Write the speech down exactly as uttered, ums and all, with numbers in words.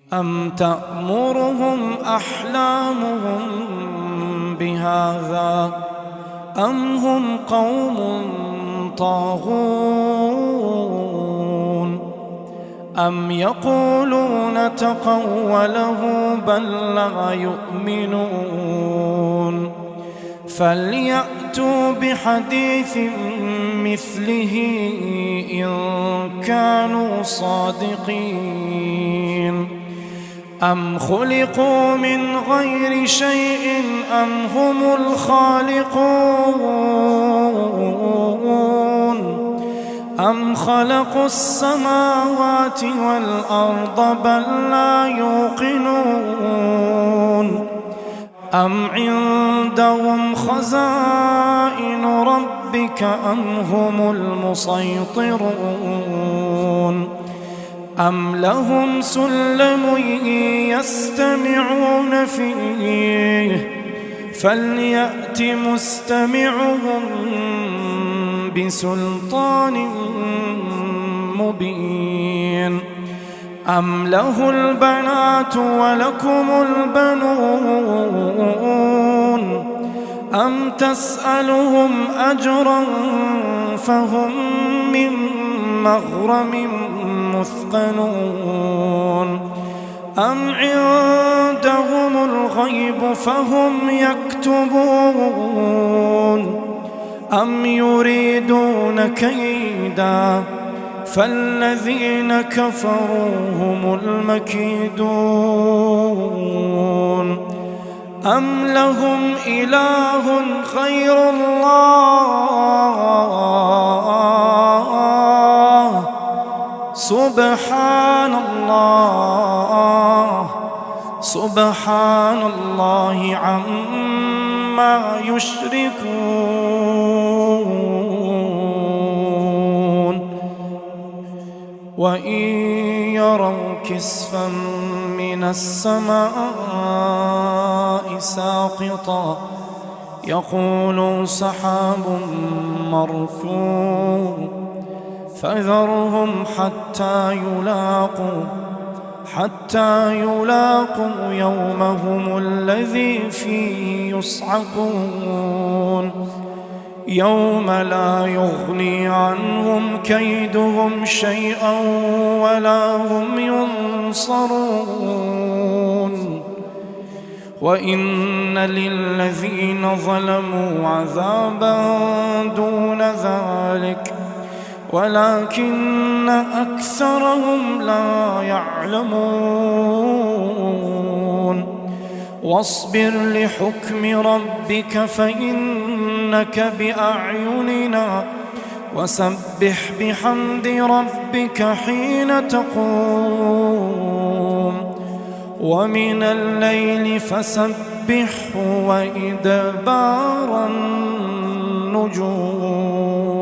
أم تأمرهم أحلامهم بهذا أم هم قوم طاغون أم يقولون تقوله بل لا يؤمنون فليأتوا بحديث مثله إن كانوا صادقين أم خلقوا من غير شيء أم هم الخالقون أم خلقوا السماوات والأرض بل لا يوقنون أم عندهم خزائن ربك أم هم المسيطرون أم لهم سلم يستمعون فيه فليأت مستمعهم بسلطان مبين أم له البنات ولكم البنون أم تسألهم أجرا فهم من مغرم مثقلون أم عندهم الغيب فهم يكتبون أم يريدون كيدا فالذين كفروا هم المكيدون أم لهم إله غير الله سبحان الله سبحان الله عما يشركون وإن يروا كسفا من السماء ساقطا يقولوا سحاب مركوم فذرهم حتى يلاقوا حتى يلاقوا يومهم الذي فيه يصعقون يوم لا يغني عنهم كيدهم شيئا ولا هم ينصرون وإن للذين ظلموا عذابا دون ذلك ولكن أكثرهم لا يعلمون واصبر لحكم ربك فإنك بأعيننا وسبح بحمد ربك حين تقوم ومن الليل فسبحه وإدبار النجوم.